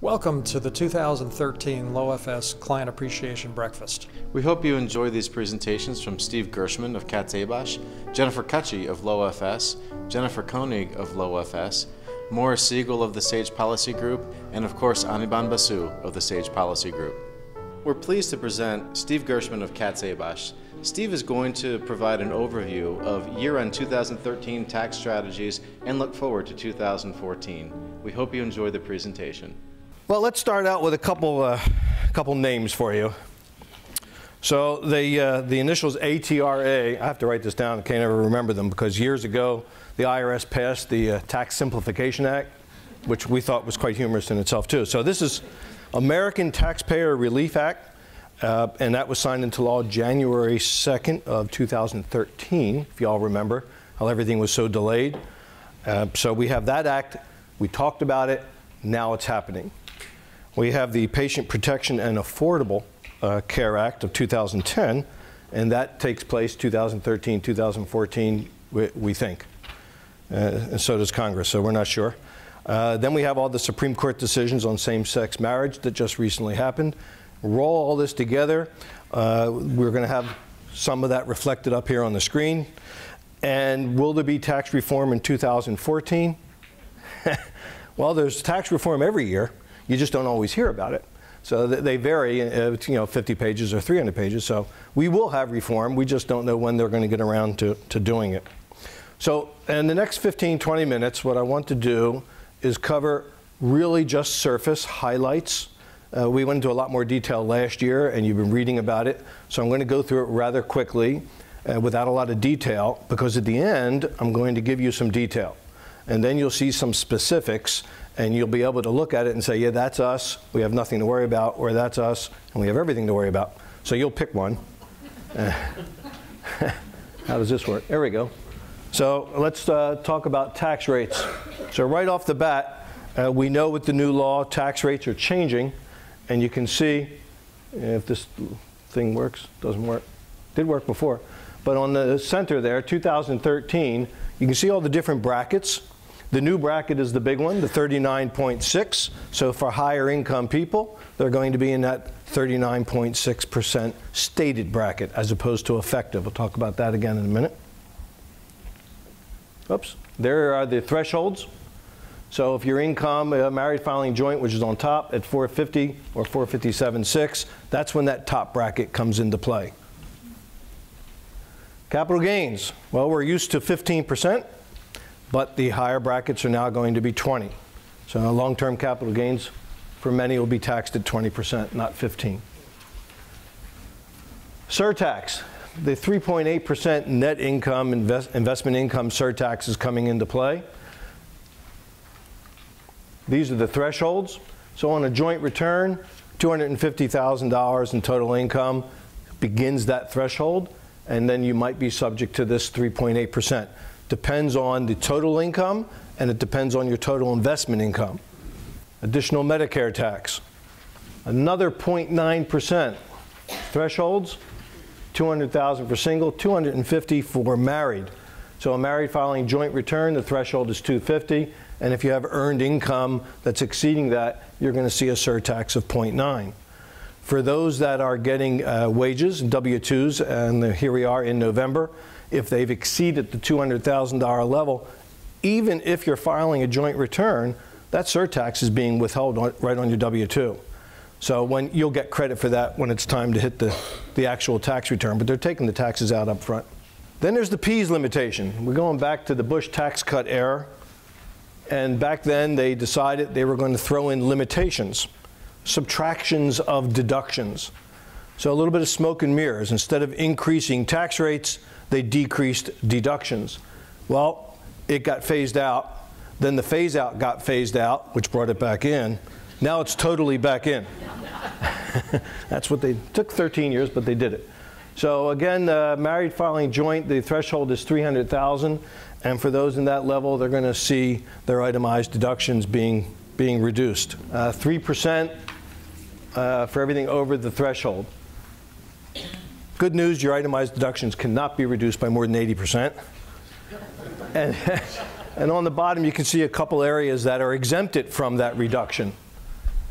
Welcome to the 2013 LowFS Client Appreciation Breakfast. We hope you enjoy these presentations from Steve Gershman of Katz Ebash, Jennifer Kutchie of LowFS, Jennifer Koenig of LowFS, Morris Siegel of the Sage Policy Group, and of course Anirban Basu of the Sage Policy Group. We're pleased to present Steve Gershman of Katz Ebash. Steve is going to provide an overview of year-end 2013 tax strategies and look forward to 2014. We hope you enjoy the presentation. Well, let's start out with a couple names for you. So the initials ATRA, I have to write this down, I can't ever remember them, because years ago the IRS passed the Tax Simplification Act, which we thought was quite humorous in itself too. So this is American Taxpayer Relief Act, and that was signed into law January 2nd of 2013, if you all remember how everything was so delayed. So we have that act, we talked about it, now it's happening. We have the Patient Protection and Affordable Care Act of 2010, and that takes place 2013, 2014, we think. And so does Congress, so we're not sure. Then we have all the Supreme Court decisions on same-sex marriage that just recently happened. Roll all this together. We're going to have some of that reflected up here on the screen. And will there be tax reform in 2014? Well, there's tax reform every year. You just don't always hear about it. So they vary, 50 pages or 300 pages. So we will have reform. We just don't know when they're going to get around to doing it. So in the next 15, 20 minutes, what I want to do is cover really just surface highlights. We went into a lot more detail last year, and you've been reading about it. So I'm going to go through it rather quickly without a lot of detail, because at the end, I'm going to give you some detail. And then you'll see some specifics, and you'll be able to look at it and say, yeah, that's us, we have nothing to worry about, or that's us, and we have everything to worry about. So you'll pick one. How does this work? There we go. So let's talk about tax rates. So right off the bat, we know with the new law, tax rates are changing, and you can see if this thing works, doesn't work. Did work before. But on the center there, 2013, you can see all the different brackets. The new bracket is the big one, the 39.6. So for higher income people, they're going to be in that 39.6% stated bracket as opposed to effective. We'll talk about that again in a minute. Oops, there are the thresholds. So if your income, married filing joint, which is on top at 450 or 457.6, that's when that top bracket comes into play. Capital gains, well, we're used to 15%, but the higher brackets are now going to be 20. So long-term capital gains for many will be taxed at 20%, not 15. Surtax, the 3.8% net income, investment income surtax is coming into play. These are the thresholds. So on a joint return, $250,000 in total income begins that threshold, and then you might be subject to this 3.8%. Depends on the total income, and it depends on your total investment income. Additional Medicare tax, another 0.9%. Thresholds, $200,000 for single, $250,000 for married. So a married filing joint return, the threshold is $250,000, and if you have earned income that's exceeding that, you're going to see a surtax of 0.9%. For those that are getting wages, W-2s, and here we are in November, if they've exceeded the $200,000 level, even if you're filing a joint return, that surtax is being withheld right on your W-2. So when you'll get credit for that when it's time to hit the actual tax return, but they're taking the taxes out up front. Then there's the P's limitation. We're going back to the Bush tax cut era, and back then they decided they were going to throw in limitations, subtractions of deductions. So a little bit of smoke and mirrors. Instead of increasing tax rates, they decreased deductions. Well, it got phased out. Then the phase out got phased out, which brought it back in. Now it's totally back in. That's what they took 13 years, but they did it. So again, married filing joint, the threshold is $300,000, and for those in that level, they're going to see their itemized deductions being reduced. 3% for everything over the threshold. Good news, your itemized deductions cannot be reduced by more than 80%. And on the bottom, you can see a couple areas that are exempted from that reduction.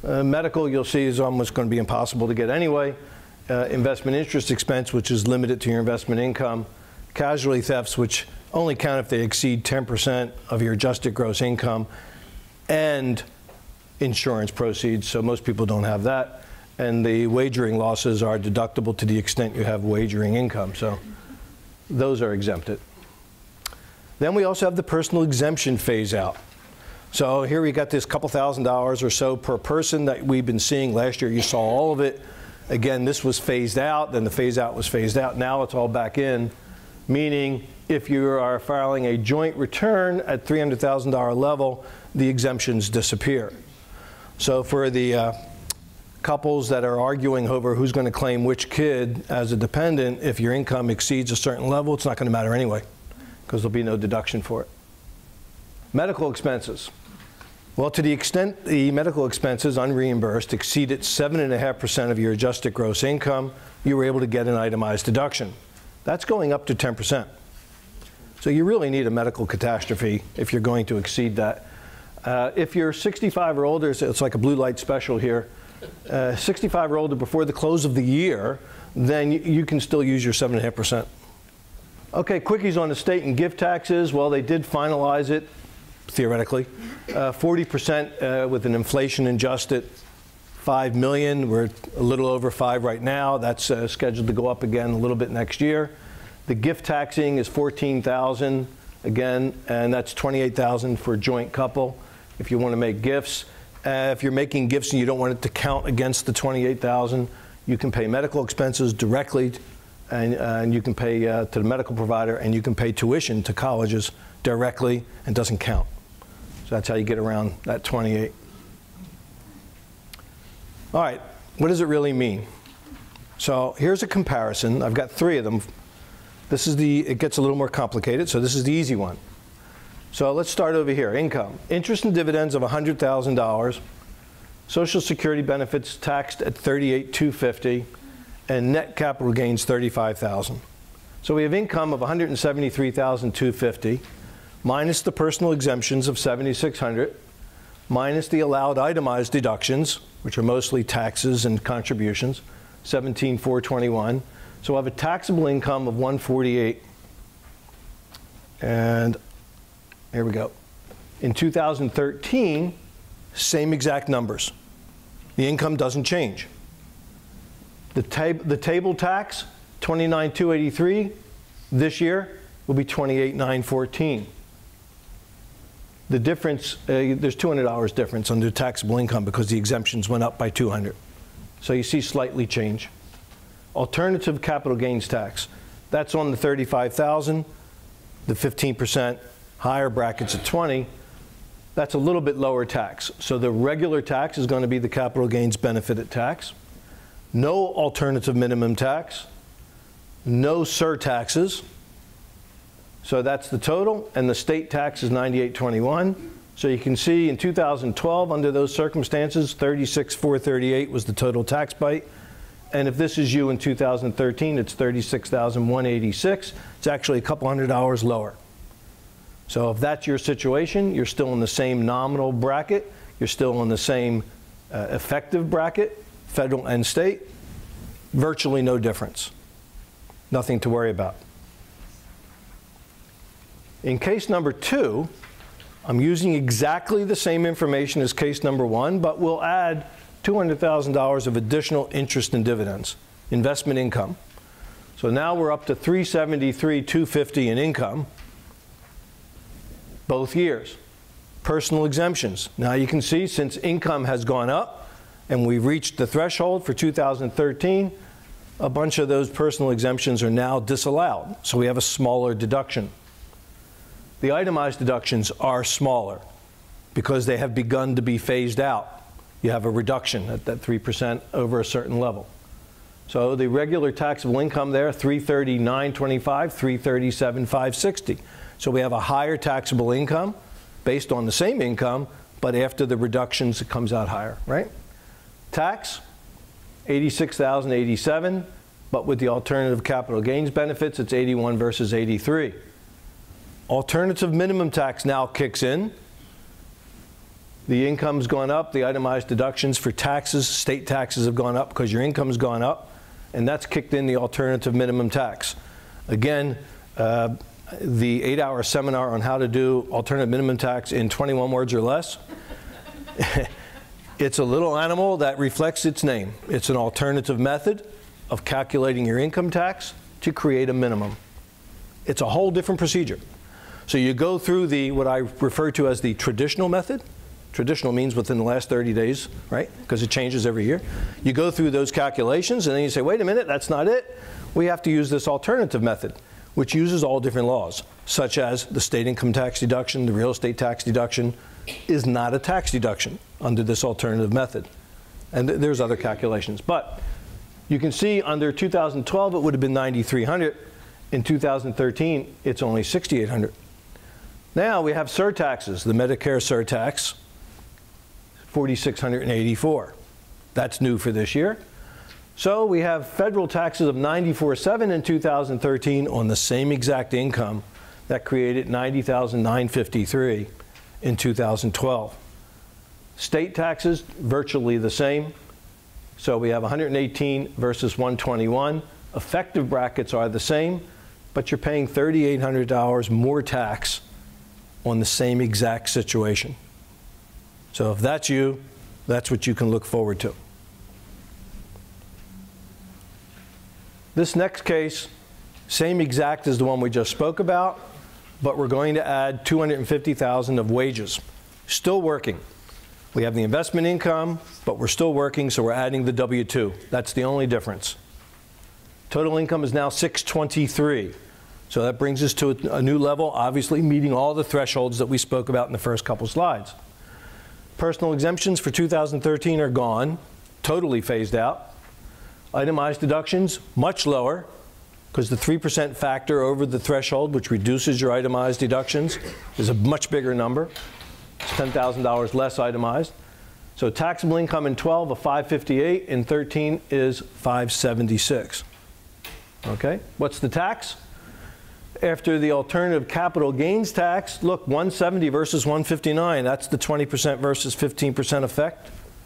Medical, you'll see, is almost going to be impossible to get anyway. Investment interest expense, which is limited to your investment income. Casualty thefts, which only count if they exceed 10% of your adjusted gross income. And insurance proceeds, so most people don't have that. And the wagering losses are deductible to the extent you have wagering income, so those are exempted. Then we also have the personal exemption phase out. So here we got this couple $1,000s or so per person that we've been seeing. Last year you saw all of it. Again, this was phased out, then the phase out was phased out. Now it's all back in, meaning if you are filing a joint return at $300,000 level, the exemptions disappear. So for the couples that are arguing over who's going to claim which kid as a dependent, if your income exceeds a certain level, it's not going to matter anyway, because there'll be no deduction for it. Medical expenses. Well, to the extent the medical expenses unreimbursed exceeded 7.5% of your adjusted gross income, you were able to get an itemized deduction. That's going up to 10%. So you really need a medical catastrophe if you're going to exceed that. If you're 65 or older, it's like a blue light special here, 65 or older before the close of the year, then you can still use your 7.5%. Okay, quickies on the state and gift taxes. Well, they did finalize it, theoretically. 40% with an inflation adjusted $5 million. We're a little over 5 right now. That's scheduled to go up again a little bit next year. The gift taxing is $14,000 again, and that's $28,000 for a joint couple if you want to make gifts. If you're making gifts and you don't want it to count against the $28,000, you can pay medical expenses directly, and you can pay to the medical provider, and you can pay tuition to colleges directly, and doesn't count. So that's how you get around that 28. All right, what does it really mean? So here's a comparison. I've got 3 of them. This is it gets a little more complicated, so this is the easy one. So let's start over here. Income. Interest and dividends of $100,000. Social Security benefits taxed at $38,250, and net capital gains $35,000. So we have income of $173,250, minus the personal exemptions of $7,600, minus the allowed itemized deductions, which are mostly taxes and contributions, $17,421. So I have a taxable income of $148. And here we go. In 2013, same exact numbers. The income doesn't change. The table tax, $29,283. This year will be $28,914. The difference, there's $200 difference under taxable income because the exemptions went up by $200. So you see slightly change. Alternative capital gains tax. That's on the $35,000, the 15% higher brackets at 20. That's a little bit lower tax. So the regular tax is going to be the capital gains benefited tax. No alternative minimum tax. No surtaxes. So that's the total, and the state tax is $98.21. So you can see in 2012, under those circumstances, $36,438 was the total tax bite. And if this is you in 2013, it's $36,186. It's actually a couple $100 lower. So if that's your situation, you're still in the same nominal bracket, you're still in the same effective bracket, federal and state, virtually no difference. Nothing to worry about. In case number 2, I'm using exactly the same information as case number 1, but we'll add $200,000 of additional interest and dividends, investment income. So now we're up to $373,250 in income, both years. Personal exemptions. Now you can see since income has gone up and we've reached the threshold for 2013, a bunch of those personal exemptions are now disallowed. So we have a smaller deduction. The itemized deductions are smaller because they have begun to be phased out. You have a reduction at that 3% over a certain level. So the regular taxable income there, $339.25, $337,560. So we have a higher taxable income based on the same income, but after the reductions, it comes out higher, right? Tax, $86,087, but with the alternative capital gains benefits, it's 81 versus 83. Alternative minimum tax now kicks in. The income's gone up. The itemized deductions for taxes, state taxes have gone up because your income's gone up, and that's kicked in the alternative minimum tax. Again, the 8-hour seminar on how to do alternative minimum tax in 21 words or less. It's a little animal that reflects its name. It's an alternative method of calculating your income tax to create a minimum. It's a whole different procedure. So you go through what I refer to as the traditional method. Traditional means within the last 30 days, right? Because it changes every year. You go through those calculations and then you say, wait a minute, that's not it. We have to use this alternative method, which uses all different laws, such as the state income tax deduction, the real estate tax deduction is not a tax deduction under this alternative method. And there's other calculations. But you can see under 2012 it would have been $9,300. In 2013, it's only $6,800. Now we have surtaxes, the Medicare surtax, $4,684. That's new for this year. So we have federal taxes of $94,700 in 2013 on the same exact income that created $90,953 in 2012. State taxes, virtually the same. So we have 118 versus 121. Effective brackets are the same, but you're paying $3,800 more tax on the same exact situation. So if that's you, that's what you can look forward to. This next case, same exact as the one we just spoke about, but we're going to add $250,000 of wages. Still working. We have the investment income, but we're still working, so we're adding the W-2. That's the only difference. Total income is now $623,000. So that brings us to a new level, obviously meeting all the thresholds that we spoke about in the first couple slides. Personal exemptions for 2013 are gone, totally phased out. Itemized deductions, much lower, because the 3% factor over the threshold, which reduces your itemized deductions, is a much bigger number. It's $10,000 less itemized. So taxable income in 12 of $558, in 13 is $576. Okay, what's the tax? After the alternative capital gains tax, look, 170 versus 159, that's the 20% versus 15% effect.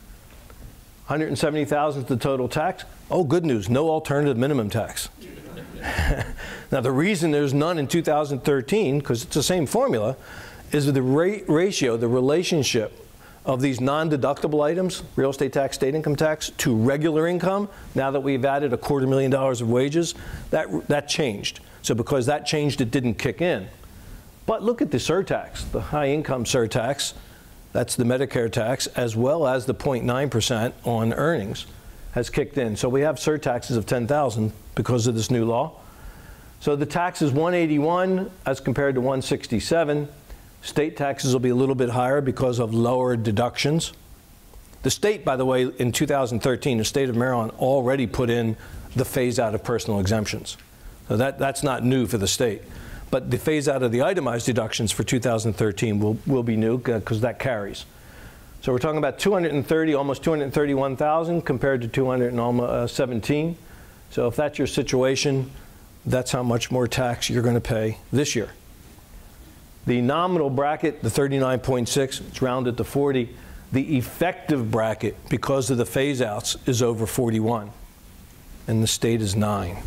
170,000 is the total tax. Oh, good news, no alternative minimum tax. Now, the reason there's none in 2013, because it's the same formula, is the ratio, the relationship of these non-deductible items, real estate tax, state income tax, to regular income. Now that we've added $250,000 of wages, that changed. So because that changed, it didn't kick in. But look at the surtax, the high income surtax. That's the Medicare tax, as well as the 0.9% on earnings has kicked in. So we have surtaxes of $10,000 because of this new law. So the tax is $181 as compared to $167. State taxes will be a little bit higher because of lower deductions. The state, by the way, in 2013, the state of Maryland already put in the phase out of personal exemptions. So that's not new for the state. But the phase out of the itemized deductions for 2013 will be new because that carries. So we're talking about almost 231,000 compared to 217. So if that's your situation, that's how much more tax you're going to pay this year. The nominal bracket, the 39.6, it's rounded to 40. The effective bracket, because of the phase outs, is over 41. And the state is 9.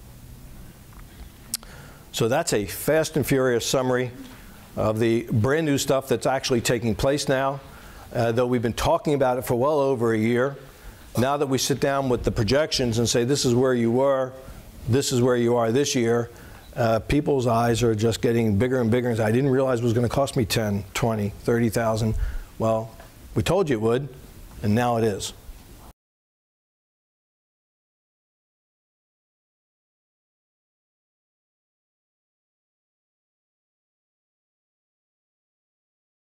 So that's a fast and furious summary of the brand new stuff that's actually taking place now. Though we've been talking about it for well over a year. Now that we sit down with the projections and say this is where you were, this is where you are this year, people's eyes are just getting bigger and bigger. And I didn't realize it was going to cost me 10, 20, 30,000. Well, we told you it would, and now it is.